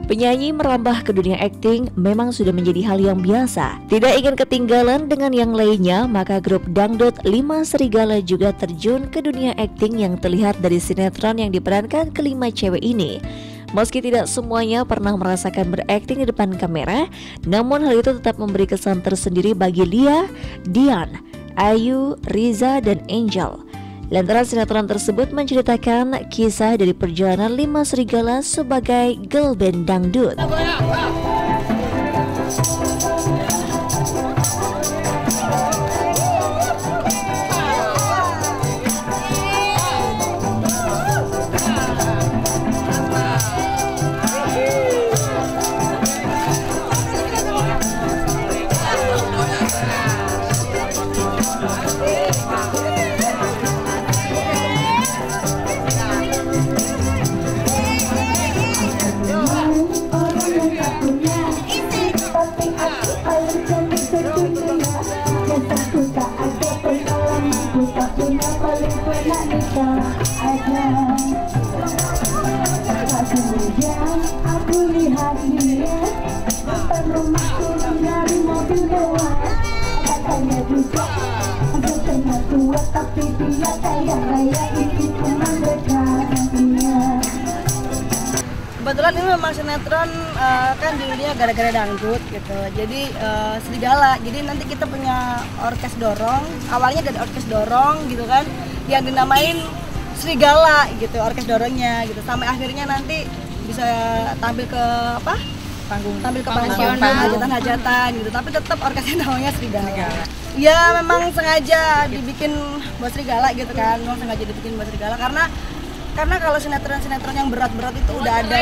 Penyanyi merambah ke dunia akting memang sudah menjadi hal yang biasa. Tidak ingin ketinggalan dengan yang lainnya, maka grup dangdut Lima Serigala juga terjun ke dunia akting yang terlihat dari sinetron yang diperankan kelima cewek ini. Meski tidak semuanya pernah merasakan berakting di depan kamera, namun hal itu tetap memberi kesan tersendiri bagi Lia, Dian, Ayu, Riza, dan Angel. Lantaran sinetron tersebut menceritakan kisah dari perjalanan Lima Serigala sebagai girl band dangdut. Aku lihat dia depan rumah turun dari mobil mewah. Katanya juga katanya tua tapi dia kaya raya, itu cuma dekatnya. Kebetulan ini memang sinetron kan judulnya gara-gara dangdut gitu. Jadi serigala. Jadi nanti kita punya orkes dorong. Awalnya dari orkes dorong gitu kan, yang dinamain serigala gitu, orkes dorongnya gitu. Sampai akhirnya nanti bisa tampil ke apa? Tampil ke panggung, hajatan-hajatan gitu. Tapi tetap orkesnya namanya serigala. Ya memang sengaja dibikin buat serigala gitu kan. Memang sengaja dibikin buat serigala karena kalau sinetron yang berat-berat itu udah ada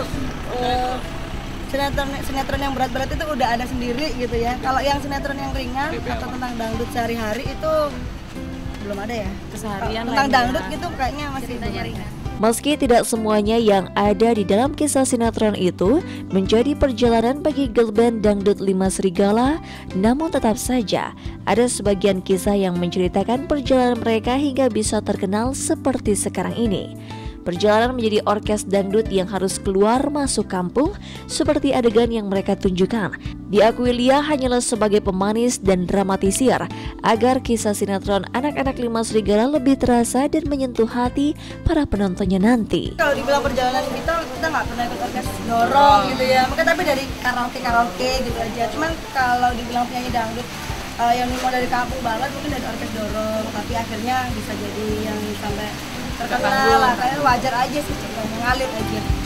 sinetron yang berat-berat itu udah ada sendiri gitu ya. Kalau yang sinetron yang ringan atau tentang dangdut sehari-hari itu belum ada ya. Keseharian tentang dangdut gitu kayaknya masih ringan. Meski tidak semuanya yang ada di dalam kisah sinetron itu menjadi perjalanan bagi girl band dangdut Lima Serigala, namun tetap saja ada sebagian kisah yang menceritakan perjalanan mereka hingga bisa terkenal seperti sekarang ini. Perjalanan menjadi orkes dangdut yang harus keluar masuk kampung seperti adegan yang mereka tunjukkan. Diakui Lia hanyalah sebagai pemanis dan dramatisir agar kisah sinetron anak-anak Lima Serigala lebih terasa dan menyentuh hati para penontonnya nanti. Kalau dibilang perjalanan kita nggak pernah ikut orkes dorong gitu ya. Mungkin tapi dari karaoke gitu aja. Cuman kalau dibilang penyanyi dangdut yang memang dari kampung banget mungkin dari orkes dorong, tapi akhirnya bisa jadi yang sampai terkenal lah, kayak wajar aja sih, mengalir aja.